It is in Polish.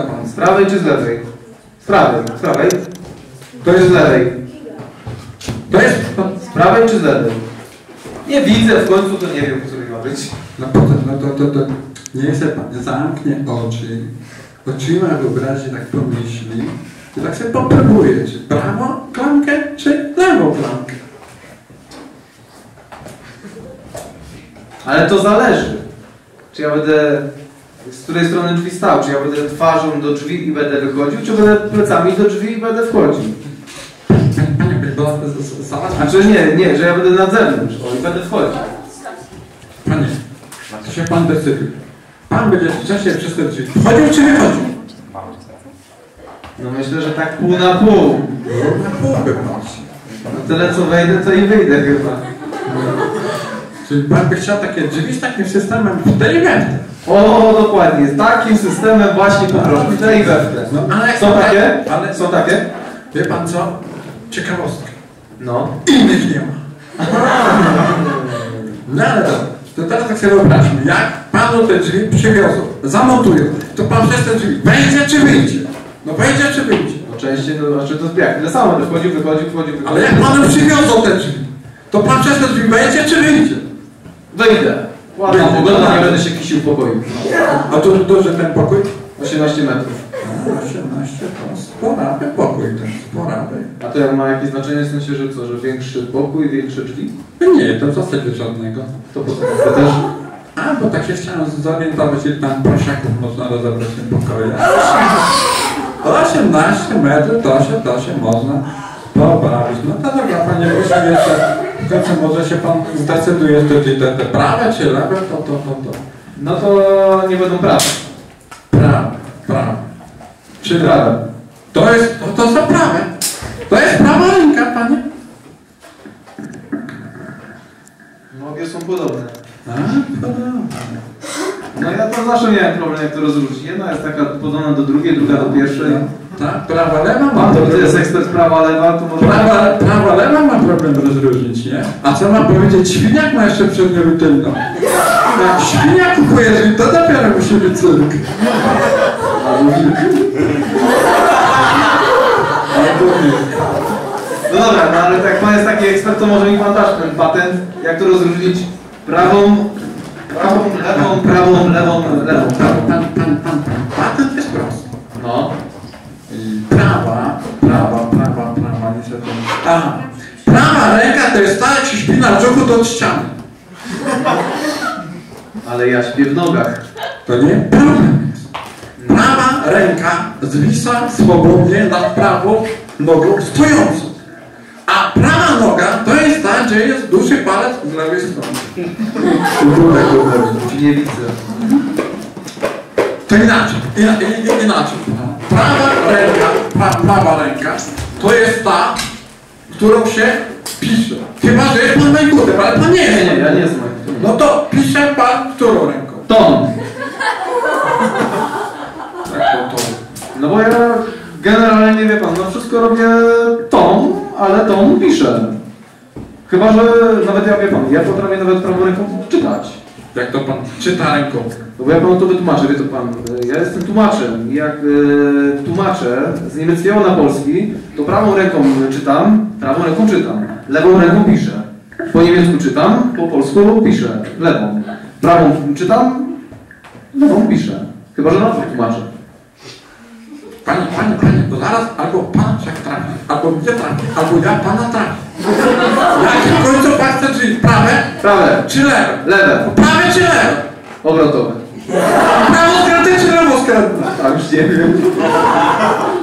pan? Z prawej czy z lewej? Z prawej. Z prawej? To jest z lewej. To jest... Z prawej czy z lewej? Nie widzę w końcu, to nie wiem, co to ma być. No potem, no to niech se pan zamknie oczy, oczyma wyobraźni tak pomyśli i tak sobie popróbuje, czy prawą klamkę, czy lewą klamkę. Ale to zależy. Czy ja będę z której strony drzwi stał? Czy ja będę twarzą do drzwi i będę wychodził, czy będę plecami do drzwi i będę wchodził? Panie, bo zaraz... Znaczy nie, że ja będę na zewnątrz, i będę wchodził. Panie, to się pan decyduje. Pan będzie wcześniej przez te drzwi wchodził czy wychodził? No myślę, że tak pół na pół. Na pół wychodzi. No tyle co wejdę, to i wyjdę chyba. Czyli pan by chciał takie drzwi z takim systemem w tej i we w te. O, dokładnie. Z takim systemem właśnie poproszę. W tej i we w te. No, ale są takie? Ale są takie? Wie pan co? Ciekawostka. No. Innych nie ma. No ale to teraz tak sobie wyobraźmy, jak panu te drzwi przywiozą, zamontują, to pan przez te drzwi wejdzie czy wyjdzie? No wejdzie czy wyjdzie? No częściej, no, znaczy to jak? Tyle samo, to wchodził. Ale jak panu przywiozą te drzwi, to pan przez te drzwi wejdzie czy wyjdzie? Wyjdę. Ładna pogoda, nie będę się kisił w pokoju. A to duży ten pokój? 18 metrów. 18 to sporawy pokój ten, sporawy. A to jak ma jakieś znaczenie w sensie, że co, że większy pokój, większe drzwi? Nie, to w zasadzie żadnego. To po co? To też... A, bo tak się chciałem zorientować, ile tam prosiaków można rozebrać w tym pokoju. 18 metrów to się można pobawić. No to dobra, panie Ryszard, jeszcze w końcu może się pan zdecyduje, te prawe czy lewe, to. No to nie będą prawe. Prawe. Czy prawe? To są prawe. To jest prawa ręka, panie. No obie są podobne. A, podobne. No ja to zawsze miałem problem, jak to rozróżnić. Jedna jest taka podana do drugiej, druga do pierwszej. Tak, prawa, lewa ma Pan to problem. jest ekspert prawa, lewa, to może... Prawa, lewa ma problem rozróżnić, nie? A co ma powiedzieć świniak ma jeszcze przednią i tylną? Jak świnia kupuje drzwi, to dopiero musi być cyrk. Albo wilk. No dobra, no ale jak pan jest taki ekspert, to może mi pan dasz ten patent, jak to rozróżnić prawą, lewą. Patent jest prosty. No. Prawa, niestety. A, prawa ręka to jest tak, jak się śpi na brzuchu do ściany. Ale ja śpię w nogach. To nie problem jest. Prawa ręka zwisa swobodnie nad prawą nogą stojącą. A prawa noga to jest ta, gdzie jest duży palec z lewej strony. Nie widzę. To inaczej. Prawa ręka to jest ta, którą się pisze. Chyba, że jest pan majkutem, ale pan nie jest. Nie, ja nie jestem majkutem. No to pisze pan którą ręką? Tom. Tak, to. No bo ja generalnie, wie pan, no wszystko robię tom, ale tom piszę. Chyba, że nawet ja, wie pan, ja potrafię nawet prawą ręką czytać. Jak to pan czyta ręką? No bo ja panu to wytłumaczę, wie to pan, ja jestem tłumaczem i jak tłumaczę z niemieckiego na polski, to prawą ręką czytam, lewą ręką piszę. Po niemiecku czytam, po polsku piszę, lewą. Prawą czytam, lewą piszę. Chyba, że na to tłumaczę. Panie, to zaraz albo pan się trafi, albo mnie trafi, albo ja pana trafi. Jak w końcu pan chce drzwi? Prawe czy lewe? Lewe. Prawe czy lewe? Obrotowe. Prawo skrętne czy lewo skrętne? A już nie wiem.